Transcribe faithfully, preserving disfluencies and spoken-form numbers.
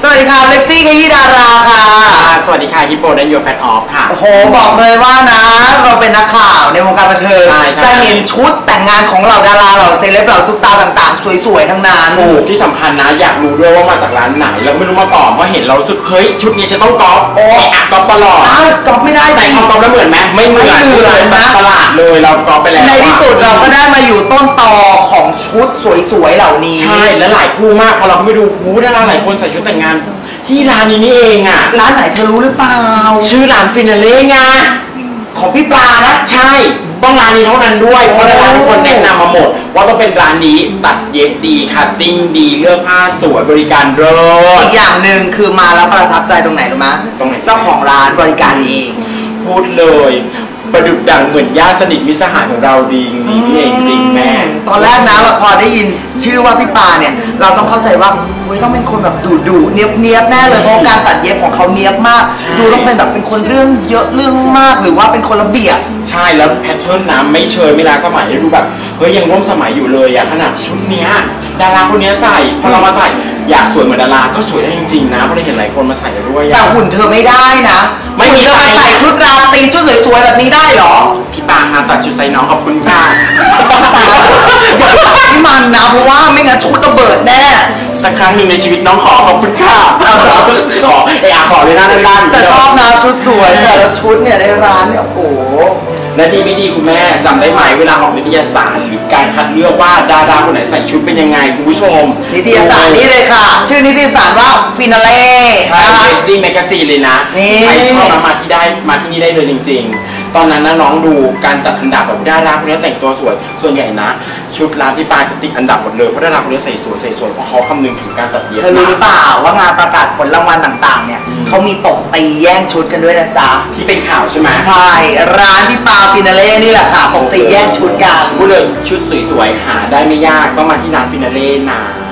สวัสดีค่ะเล็กซี่ขยี้ดาราค่ะสวัสดีค่ะฮิปโปเดนยูแฟตออฟค่ะโอ้โหบอกเลยว่านะเราเป็นนักข่าวในวงการบันเทิงจะเห็นชุดแต่งงานของเหล่าดาราเหล่าเซเลบเหล่าซุปตาต่างๆสวยๆทั้งนั้นถูกที่สำคัญนะอยากรู้ด้วยว่ามาจากร้านไหนเราไม่รู้มาก่อนเพราะเห็นเราสึกเฮ้ยชุดนี้จะต้องก๊อปโอ้ยก๊อปตลอดก๊อปไม่ได้ใส่ก๊อปแล้วเหมือนไหมไม่เหมือนเลยนะตลาดเลยเราก๊อปไปแล้วในที่สุดเราก็ได้มาอยู่ต้นตอของชุดสวยๆเหล่านี้ใช่และหลายคู่มากพอเราไปดูหูดาราหลายคนใส่ชุดแต่งงานที่ร้านนี้นี่เองอ่ะร้านไหนเธอรู้หรือเปล่าชื่อร้านฟินาเล่ไงของพี่ปลานะใช่ต้องร้านนี้เท่านั้นด้วยเพราะร้านทุกคนแนะนำมาหมดว่าต้องเป็นร้านนี้ตัดเย็บดีคัตติ้งดีเลือกผ้าสวยบริการเลิศอีกอย่างหนึ่งคือมาแล้วประทับใจตรงไหนรู้ไหมตรงไหนเจ้าของร้านบริการเองพูดเลยประดุจดังเหมือนญาติสนิทมิตรสหายของเราดีนี่พี่เองจริงแม่ตอนแรกนะเราพอได้ยินชื่อว่าพี่ปาเนี่ยเราต้องเข้าใจว่าเฮ้ยต้องเป็นคนแบบดุดุเนียบเนียบแน่เลยเพราะการตัดเย็บของเขาเนียบมากดูต้องเป็นแบบเป็นคนเรื่องเยอะเรื่องมากหรือว่าเป็นคนระเบียบใช่แล้วแพทเทิร์นน้ำไม่เชยไม่ล้าสมัยดูแบบเฮ้ยยังร่วมสมัยอยู่เลยอะขนาดชุดเนี้ยดาราคนนี้ใส่พอเรามาใส่อยากสวยเหมือนดาราก็สวยได้จริงๆนะเพราะเราเห็นหลายคนมาใส่ด้วยแต่หุ่นเธอไม่ได้นะไม่มีใครใส่ชุดราตรีชุดสวยๆแบบนี้ได้หรอพี่ปาค่ะตัดชุดไซน้องขอบคุณค่ะอย่าตัดให้มันนะเพราะว่าไม่งั้นชุดระเบิดแน่สักครั้งหนึ่งในชีวิตน้องขอขอบคุณค่ะขอไอ้อาขอเลยนะด้านแต่ชอบนะชุดสวยแต่ละชุดเนี่ยในร้านเนี่ยโอ้โหและดีไม่ดีคุณแม่จำได้ไหมเวลาออกนิตยสารหรือการคัดเลือกว่าดาราคนไหนใส่ชุดเป็นยังไงคุณผู้ชมนิตยสารนี่เลยค่ะชื่อนิตยสารว่าฟินาเล่ใช่ เอส ดี Magazine เลยนะใครชอบมาที่ได้มาที่นี่ได้เลยจริงๆตอนนั้นนะน้องดูการจัดอันดับแบบดาราคนนี้แต่งตัวสวยส่วนใหญ่นะชุดร้านที่ปาจะติดอันดับหมดเลยเพราะดาราคนนี้ใส่สวยใส่สวยเพราะเขาคำนึงถึงการตัดเย็บเธอรู้หรือเปล่าว่างานประกาศผลรางวัลต่างๆเนี่ยเขามีตบตีแย่งชุดกันด้วยนะจ๊ะที่เป็นข่าวใช่ไหมใช่ร้านที่ปาฟินาเล่นี่แหละค่ะตบตีแย่งชุดกันพูดเลยชุดสวยๆหาได้ไม่ยากต้องมาที่ร้านฟินาเล่นะ